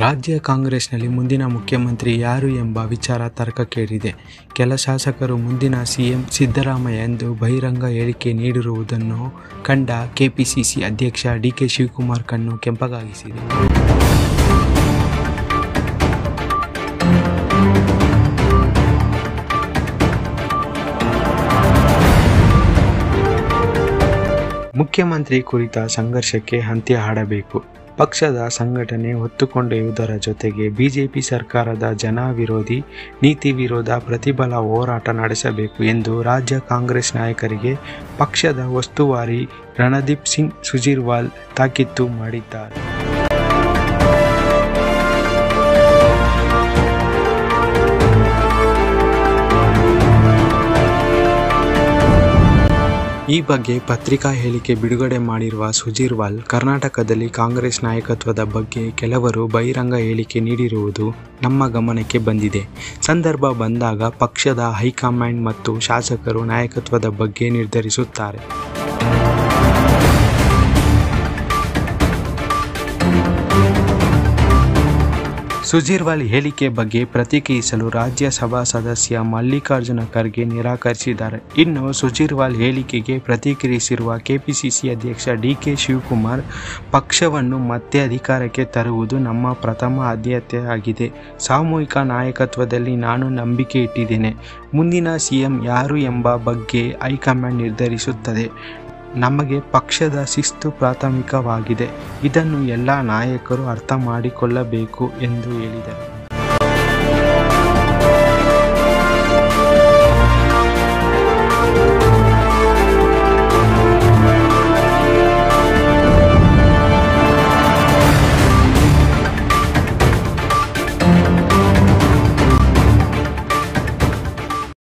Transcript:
ರಾಜ್ಯ ಕಾಂಗ್ರೆಸ್ನಲ್ಲಿ ಮುಂದಿನ ಮುಖ್ಯಮಂತ್ರಿ ಯಾರು ಎಂಬ ವಿಚಾರ ತರ್ಕಕ್ಕೇರಿದೆ. ಕೆಲ ಶಾಸಕರು ಮುಂದಿನ ಸಿಎಂ ಸಿದ್ದರಾಮಯ್ಯ ಎಂದು ಬಹಿರಂಗ ಹೇಳಿಕೆ ನೀಡಿರುವುದನ್ನು ಕಂಡ ಕೆಪಿಸಿಸಿ ಅಧ್ಯಕ್ಷ ಡಿಕೆ ಶಿವಕುಮಾರ್ ಕಣ್ಣು ಕೆಂಪಗಾಗಿಸಿದೆ. ಮುಖ್ಯಮಂತ್ರಿ ಕುರಿತ ಸಂಘರ್ಷಕ್ಕೆ ಅಂತ್ಯ ಹಾಡಬೇಕು. ಪಕ್ಷದ ಸಂಘಟನೆ ಹೊತ್ತುಕೊಂಡೊಯ್ಯುವುದರ ಜೊತೆಗೆ ಬಿಜೆಪಿ ಸರ್ಕಾರದ ಜನ ವಿರೋಧಿ ನೀತಿ ವಿರೋಧ ಪ್ರತಿಬಲ ಹೋರಾಟ ನಡೆಸಬೇಕು ಎಂದು ರಾಜ್ಯ ಕಾಂಗ್ರೆಸ್ ನಾಯಕರಿಗೆ ಪಕ್ಷದ ಉಸ್ತುವಾರಿ ರಣದೀಪ್ ಸಿಂಗ್ ಸುರ್ಜೇವಾಲಾ ತಾಕೀತು ಮಾಡಿದ್ದಾರೆ. ಈ ಬಗ್ಗೆ ಪತ್ರಿಕಾ ಹೇಳಿಕೆ ಬಿಡುಗಡೆ ಮಾಡಿರುವ ಸುರ್ಜೇವಾಲಾ, ಕರ್ನಾಟಕದಲ್ಲಿ ಕಾಂಗ್ರೆಸ್ ನಾಯಕತ್ವದ ಬಗ್ಗೆ ಕೆಲವರು ಬಹಿರಂಗ ಹೇಳಿಕೆ ನೀಡಿರುವುದು ನಮ್ಮ ಗಮನಕ್ಕೆ ಬಂದಿದೆ. ಸಂದರ್ಭ ಬಂದಾಗ ಪಕ್ಷದ ಹೈಕಮಾಂಡ್ ಮತ್ತು ಶಾಸಕರು ನಾಯಕತ್ವದ ಬಗ್ಗೆ ನಿರ್ಧರಿಸುತ್ತಾರೆ. ಸುರ್ಜೇವಾಲಾ ಹೇಳಿಕೆ ಬಗ್ಗೆ ಪ್ರತಿಕ್ರಿಯಿಸಲು ರಾಜ್ಯಸಭಾ ಸದಸ್ಯ ಮಲ್ಲಿಕಾರ್ಜುನ ಖರ್ಗೆ ನಿರಾಕರಿಸಿದ್ದಾರೆ. ಇನ್ನು ಸುರ್ಜೇವಾಲಾ ಹೇಳಿಕೆಗೆ ಪ್ರತಿಕ್ರಿಯಿಸಿರುವ ಕೆಪಿಸಿಸಿ ಅಧ್ಯಕ್ಷ ಡಿಕೆ ಶಿವಕುಮಾರ್, ಪಕ್ಷವನ್ನು ಮತ್ತೆ ಅಧಿಕಾರಕ್ಕೆ ತರುವುದು ನಮ್ಮ ಪ್ರಥಮ ಆದ್ಯತೆಯಾಗಿದೆ. ಸಾಮೂಹಿಕ ನಾಯಕತ್ವದಲ್ಲಿ ನಾನು ನಂಬಿಕೆ ಇಟ್ಟಿದ್ದೇನೆ. ಮುಂದಿನ ಸಿಎಂ ಯಾರು ಎಂಬ ಬಗ್ಗೆ ಹೈಕಮಾಂಡ್ ನಿರ್ಧರಿಸುತ್ತದೆ. ನಮಗೆ ಪಕ್ಷದ ಶಿಸ್ತು ಪ್ರಾಥಮಿಕವಾಗಿದೆ. ಇದನ್ನು ಎಲ್ಲ ನಾಯಕರು ಅರ್ಥ ಮಾಡಿಕೊಳ್ಳಬೇಕು ಎಂದು ಹೇಳಿದರು.